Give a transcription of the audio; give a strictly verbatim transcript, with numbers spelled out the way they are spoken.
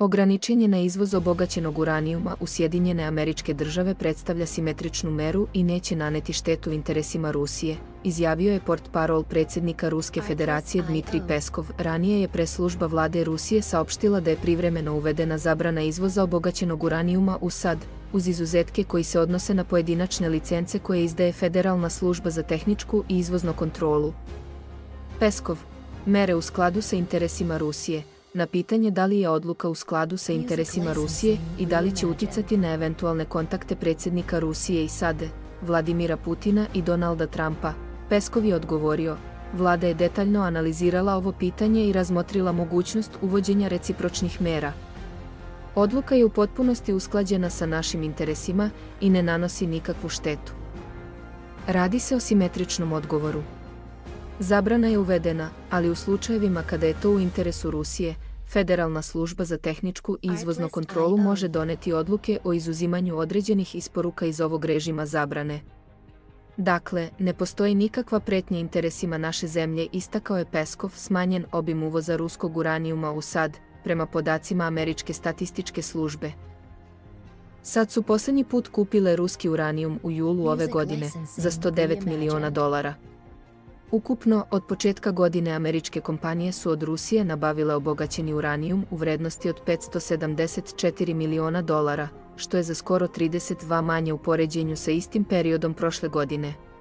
Ograničenje na izvoz obogaćenog uranijuma u Sjedinjene Američke Države predstavlja simetričnu meru i neće naneti štetu interesima Rusije, izjavio je portparol predsjednika Ruske federacije Dmitrij Peskov. Ranije je press-služba vlade Rusije saopštila da je privremeno uvedena zabrana izvoza obogaćenog uranijuma u SAD, uz izuzetke koji se odnose na pojedinačne licence koje izdaje Federalna služba za tehničku i izvoznu kontrolu. Peskov, mere u skladu sa interesima Rusije. Na pitanje da li je odluka u skladu sa interesima Rusije i da li će uticati na eventualne kontakte predsjednika Rusije i SAD-a, Vladimira Putina i Donalda Trumpa, Peskov je odgovorio: Vlada je detaljno analizirala ovo pitanje i razmotrila mogućnost uvođenja recipročnih mera. Odluka je u potpunosti usklađena sa našim interesima i ne nanosi nikakvu štetu. Radi se o simetričnom odgovoru. Zabrana je uvedena, ali u slučajevima kada je to u interesu Rusije, Federalna služba za tehničku i izvoznu kontrolu može doneti odluke o izuzimanju određenih isporuka iz ovog režima zabrane. Dakle, ne postoji nikakva pretnja interesima naše zemlje, istakao je Peskov. Smanjen obim uvoza ruskog uranijuma u SAD, prema podacima Američke statističke službe. SAD su posljednji put kupile ruski uranijum u julu ove godine za sto devet miliona dolara. Ukupno, od početka godine američke kompanije su od Rusije nabavile obogaćeni uranijum u vrednosti od petsto sedamdeset četiri miliona dolara, što je za skoro trideset dva manje u poređenju sa istim periodom prošle godine.